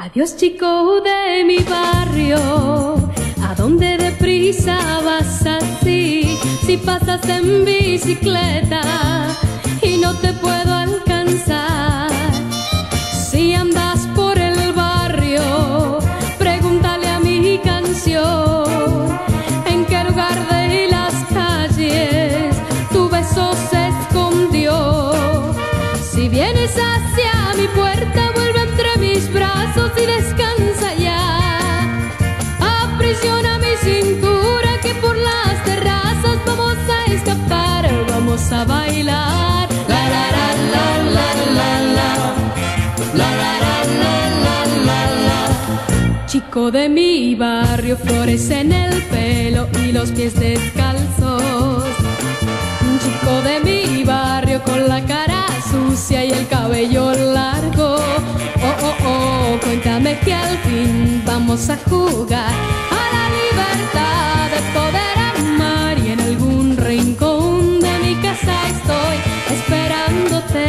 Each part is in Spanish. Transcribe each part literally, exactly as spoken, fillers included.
Adiós, chico de mi barrio, ¿a dónde deprisa vas así? Si pasas en bicicleta y no te puedo alcanzar. Si andas por el barrio, pregúntale a mi canción en qué lugar de las calles tu beso se escondió. Si vienes hacia mi puerta, vuelve entre mis brazos y descansa ya. Aprisiona mi cintura, que por las terrazas vamos a escapar, vamos a bailar. La la la la la la la, la la la la la la la. Chico de mi barrio, flores en el pelo y los pies descalzos. Un chico de mi barrio con la cara sucia y el cabello largo. Oh, oh, oh, cuéntame que al fin vamos a jugar a la libertad de poder amar, y en algún rincón de mi casa estoy esperándote.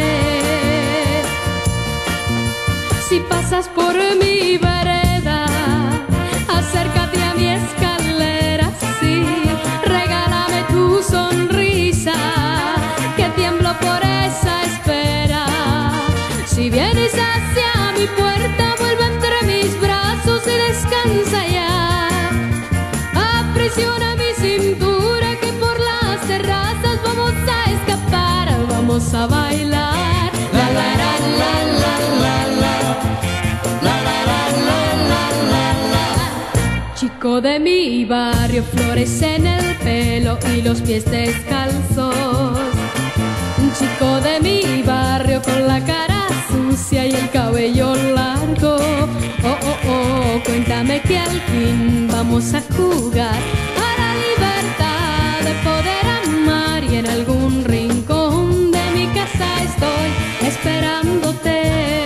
Si pasas por mi vereda, acércate a mi escalera, sí, regálame tu sonrisa, que tiemblo por esa espera. Si vienes hacia mi puerta, vuelve entre mis brazos y descansa ya. Aprisiona mi cintura, que por las terrazas vamos a escapar, vamos a bailar. La la la la la la la, la la la la la la la. Chico de mi barrio, flores en el pelo y los pies descalzos. Un chico de mi barrio con la cara sucia y el cabello largo. Oh, oh, oh, cuéntame que al fin vamos a jugar a la libertad de poder amar, y en algún rincón de mi casa estoy esperándote.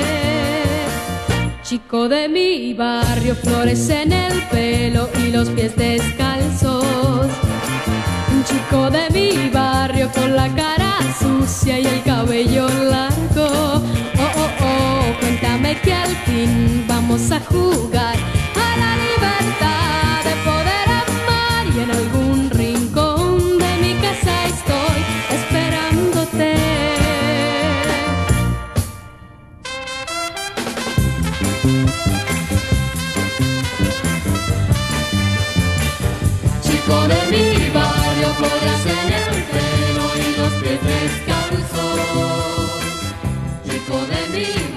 Chico de mi barrio, flores en el pelo y los pies descalzos. Un chico de mi barrio con la cara sucia y el cabello largo. Oh, oh, oh, cuéntame que al fin vamos a jugar a la libertad de poder amar, y en algún rincón de mi casa estoy esperándote. Chico de mi barrio, flores en el pelo y los pies descalzos. Chico de mi